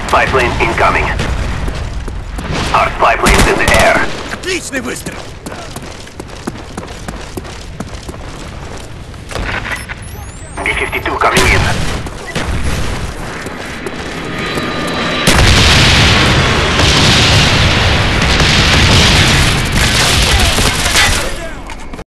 Spy plane incoming. Our spy plane's in the air. Отличный выстрел! B-52 coming in.